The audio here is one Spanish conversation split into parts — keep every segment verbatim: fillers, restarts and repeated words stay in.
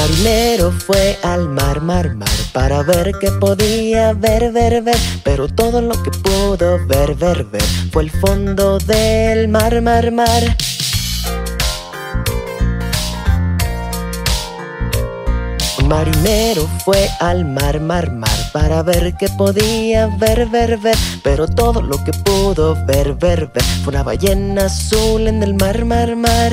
marinero fue al mar, mar, mar, para ver qué podía ver, ver, ver, pero todo lo que pudo ver, ver, ver, fue el fondo del mar, mar, mar. Un marinero fue al mar, mar, mar, para ver qué podía ver, ver, ver, pero todo lo que pudo ver, ver, ver, fue una ballena azul en el mar, mar, mar.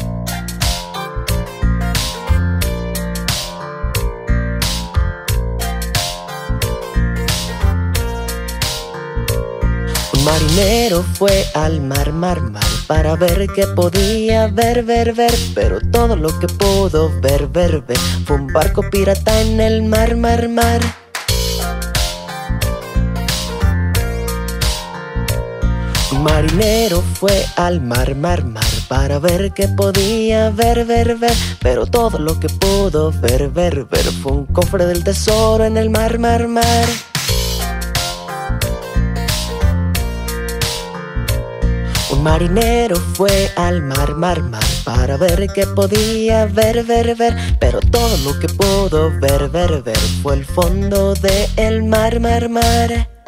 Un marinero fue al mar, mar, mar, para ver qué podía ver, ver, ver, pero todo lo que pudo ver, ver, ver, fue un barco pirata en el mar, mar, mar. Un marinero fue al mar, mar, mar, para ver qué podía ver, ver, ver, pero todo lo que pudo ver, ver, ver, fue un cofre del tesoro en el mar, mar, mar. Un marinero fue al mar, mar, mar, para ver qué podía ver, ver, ver, pero todo lo que pudo ver, ver, ver, fue el fondo del mar, mar, mar.